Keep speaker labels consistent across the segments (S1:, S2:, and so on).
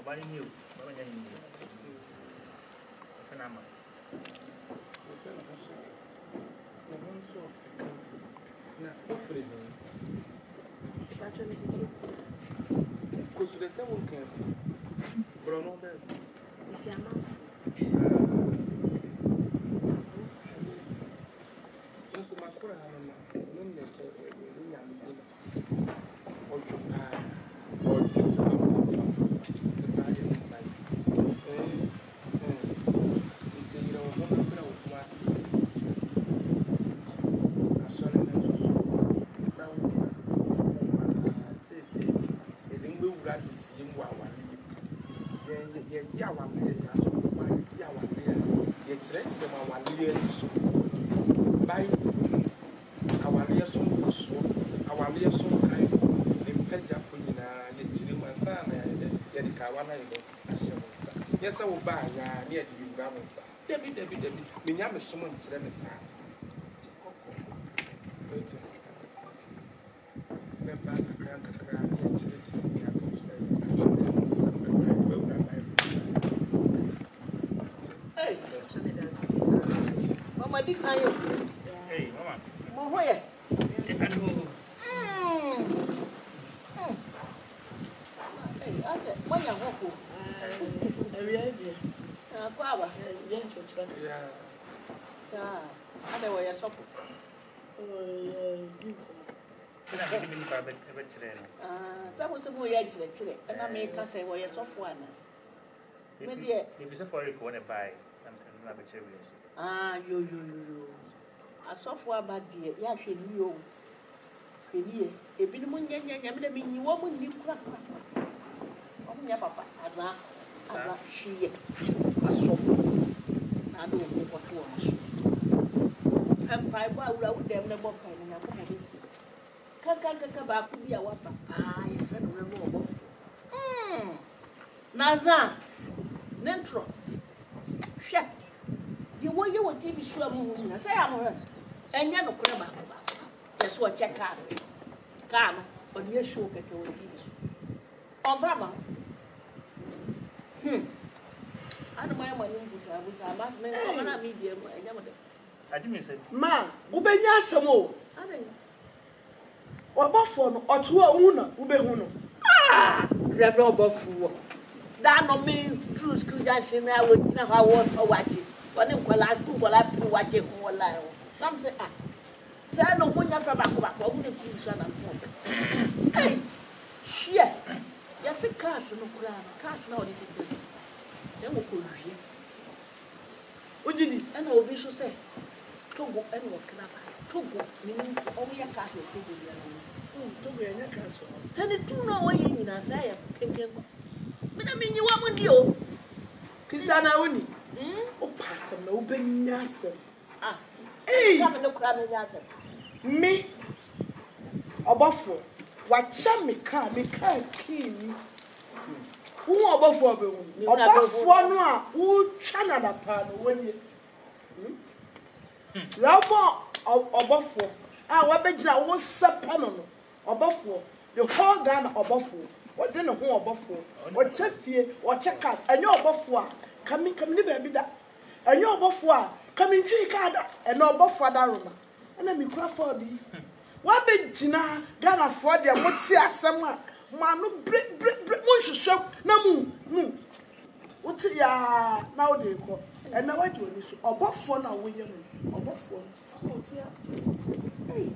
S1: Abani new. Baba nyani new. Fenama.
S2: Na ofre no. Because the same one can. Bruno there.
S3: If you are not.
S2: Just my cura no no yes, I will buy near the grammar. Debbie, Minyam is someone to them.
S3: Hey, Mama, did I?
S1: Hey, Mama.
S3: Mama, where? Hey, I said, when you walk. Quaba,
S2: Yeah.
S3: sir, I know where you're shopping. Some more actually, and I may can say where you're soft one.
S1: If it's a foreign want to buy, I'm saying I'm a cherry.
S3: Ah, you. A software bad dear, yeah, she knew. A bit of money, I mean, you won't need crap. Oh, yeah, papa, as a she, a soft. I don't know what was. And by would them never find an appointment. Kaka could be a water. Ah, you can remember. Naza, Nentro. Shep. You want your TV swim, I say I'm hers. And you're not crab. That's what check us. Come on your show at your TV. Oh, Mama. I don't mind my
S1: I didn't say,
S4: Ma, ubenya samo. Obofo no oto amuna ubehuno.
S3: Ah, Reverend Obofu. That no me true school junction na we na how watch it. When you call us people like to watch it online. Some say ah. Say no munya fa back we dey teach one and hey. Share. Yes cars no kura. Cars na odite. Say mo ko hwie.
S4: Ojidi,
S3: And obi so say Togo and what can I Togo, meaning only a cat will take you.
S4: to be anya kaso.
S3: Send it to know what you say. But I mean, you want with you.
S4: Christiana Uni. O pasam na ubenya asem.
S3: Ah,
S4: Hey,
S3: come and look at me.
S4: me obofo wacha me ka kini. Who obofo obehu? Obofo no a wo twa na da pa no wani. Ramo obofo a wabegyina wo sepa no obofo the whole Ghana obofo what dey no ho obofo what chefie what check out enye obofo a kami ni ba bi da enye obofo a kami ntwi ka da ene obofo da roma na mi kura for bi wabegyina Ghana for de mo ti asem a manu break mo hwehwem na mu wuti ya na o de ko ene wadi oni so obofo na wo ye no obofo oh tia
S3: Hey,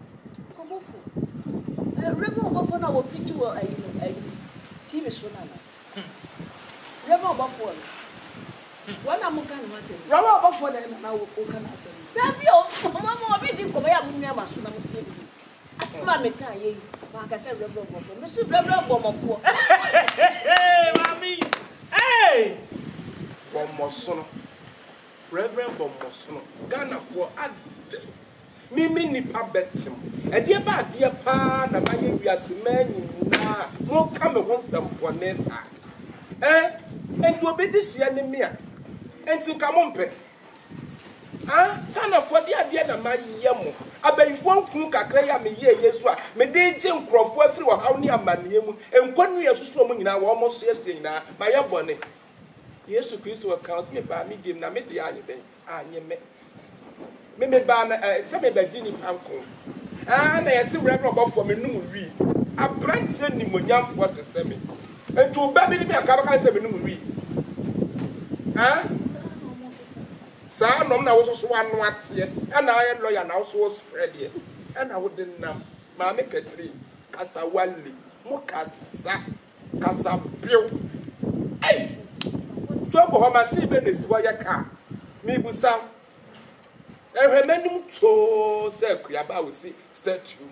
S3: Obofu. Reverend Obofu na wo picture wo TV show na. Reverend Obofu. Wana muka ni wate.
S4: Rawa obofo da na wo kan asem.
S3: Dabi o, mama obi di ko ya mu nua ma so na mu TV. Asima me kan ye. Ma ka se Reverend Obofu. Me si Reverend Obofu.
S1: hey, mommy, hey,
S2: Bomosono. Reverend Bomosono. Ghana for ad. Mimi nipa betim. Ede ba de pa na ba ye wiase mani na mo ka me ho sempone sa. Enti obedi sia ne me a. Enti ka mo mpe. Ah, Ghana for de ade na ma ye mo. abayifo nkun kakra ya me ye Yesu a me de je nkrofo afiri wo haw ne amane mu enkonu ye soso mu nyina wo mo so ye nyina ma ye bone Yesu Kristo wa kan me ba me dim na me de anye ben anye me ba na se me ba dini panko na ye se wura no for me num wi abrantie ni monyamfo te se me entu ba bi ni aka ba se me num wi sa nom na wo so anu atie na aye lawyer na wo so spread here na wo de nam ma me katri kasa wali mo kasa biu ei to bo ma si be ne si wo ye ka mi busa ehwemanum to se kuaba wo si statue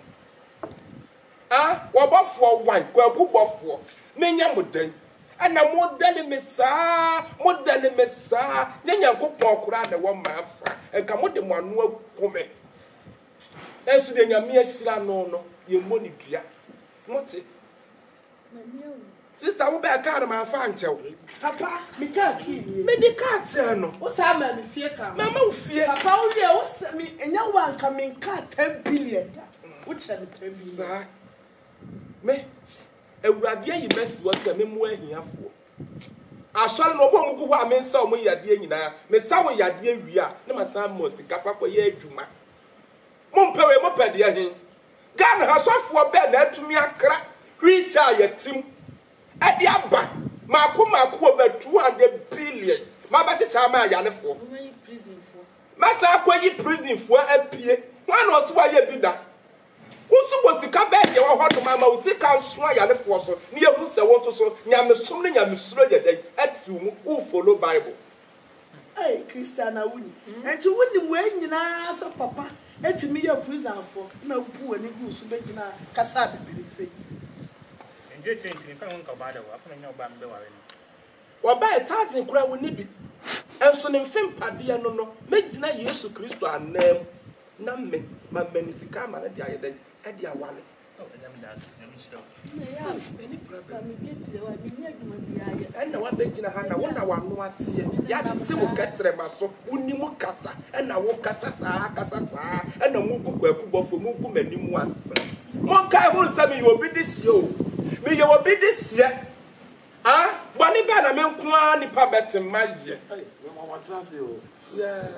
S2: wo bofo wan kwaku bofo menya modan ana modele mesa nyanya nkopon kura na wo mafa enka mode mo anu akome ensu de nyame asira no ye moni dua mote sister wo be ka na ma fa nchew
S4: Papa, me ka ki.
S2: me de ka che no
S4: Wo sa ma me fie ka.
S2: mama wo fie
S4: Papa wo ye wo se me enya wan ka me ka 10 billion. Wo che me 10 billion.
S2: sa me ewurade yi mesi wo se me mu ahiafo asɔre no obo mugu hɔ a me nsa o mo yade nyina me sa wo yade awi a ne ma san mo sika fa kɔ ye adwuma mo mpewe mo pɛde ahin Ghana ha sɔfo be na atumi akra hwicha yatim ade aba mako over 200 billion ma ba teta ma ayalefo ma sa akɔyi prison fo apie wan no so wa ye bi da Usu was the cabin, you are to mamma, who sick out swine and force, near who the water so, Yamasum, Yamusro, at you who follow Bible.
S4: Hey, Christiana Winnie. And to win the way you know, so Papa, and to me a prison for no poor and goose who make na Casabi, say.
S1: And just if I won't go by the way, I'm no bamboo.
S2: Well, by a thousand cry will need it. And so in Fim Padia no, make na Yesu Christo and name, Namme, my menisicam and the other. Eddie Awale.
S1: Oh, and that's
S3: any problem.
S2: And no one making a hand, I wonder what's here. Yet, see what gets them so, Unimu Casa, and I walk Casa, and a Mugu for Mugu many once. Monka will tell me you will be this year. May you will be this year. Ah, Bonnie Banner, Melquani Pabet and Magia. Yeah,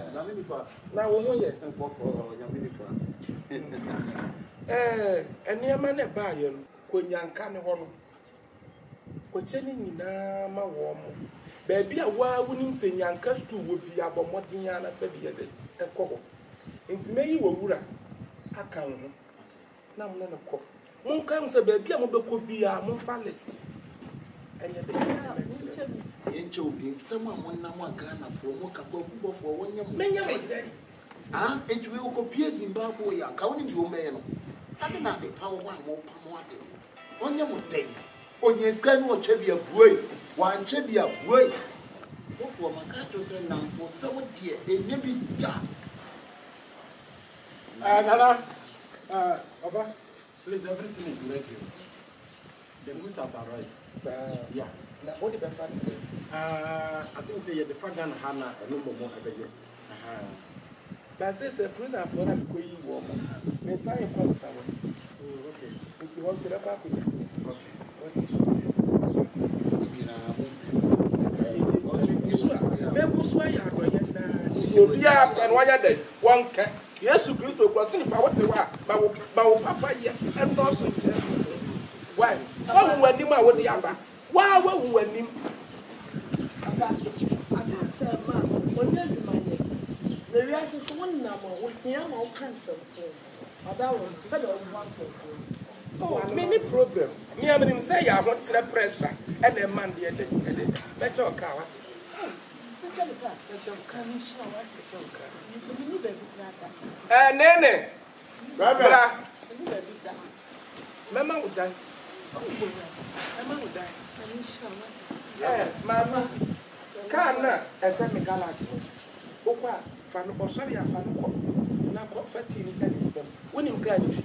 S2: ene ma ne ba ye no konyanka ne ho no ko cheni nyina ma wo mo ba bia wa wuni nsenyanka stu wo bi abomodin ya na fa bi ye de ekobo ntime yi wo wura aka ho na mo ne ko mon kan se ba bia mo be ko bia mo fa list enye de
S5: enche obi nsema mo na mo Ghana fo mo ka ko kubo fo wonye mo
S2: menya mo de
S5: entwe o ko pie Zimbabwe ya ka woni bi o me no ade na de power one mo pa mo ade onye mo dey onye scan wo che bia buoi wan che bia buoi wo fo maka to se nam fo se wo die enye bi da
S6: Nana, Baba, please, everything is ready. The goods have arrived. Yeah.
S2: na what the fan say
S6: I think say the father and Hannah no more again.
S2: but say prison for na ko yi wo mo me say ko fa wo
S6: Okay.
S2: nti won so ba ko me buswa ya do ye na obi a kan wa ya de won ka Yesu Kristo ko so ni pa wote wa ba wo papa ye en do so nche why wa wani ma wo de aba wa wani
S4: Papa, I think say ma, onye di manye. The real so one na mo, we hear mo cancel so. Ada wo, say the one person.
S2: oh many problem me am nim say ya ho tsere pressure and the man dey dey be cho ka what nene bra mama udan mama kana esa me garage ko kwa fa no sorry afa no ko na ko fati ni kan ifam woni mka ni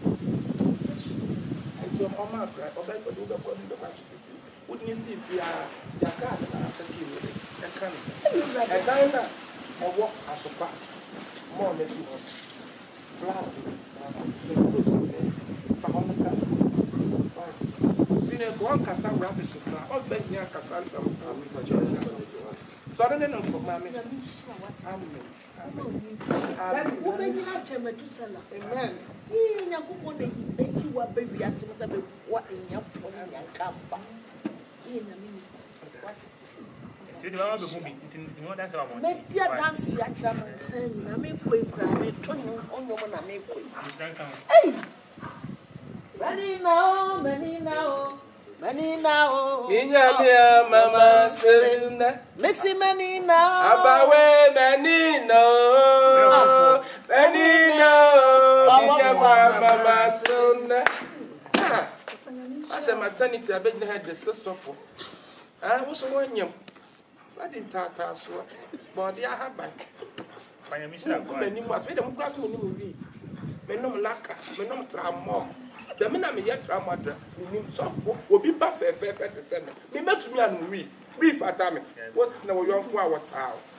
S2: nti o ma kra o ba ko do ko do ba woni si fi a jaka na fati ni e kan e dan na e wo asopa mo na ti ho flat One Cassa rabbit so far, all very young Cassa from Suddenly, no, Mammy.
S3: Woman, you have to Metusela. Amen. You are baby as soon as I what in your phone and come back. In a minute. Make dear dance, Yachaman, send me quick, I may turn you on your one. I may quick. Hey! Many now.
S2: Minya mama selina.
S3: Missy many now.
S2: Abawe many no. Minya mama selina. As a maternity, I beg you had the sister for. I was one young. I didn't tata so. But I have by. Many more. We don't pass me. Menom laka, menom tramo. The men are yet ramata, will be buffet, me met me and we, brief at me. What's no young power town?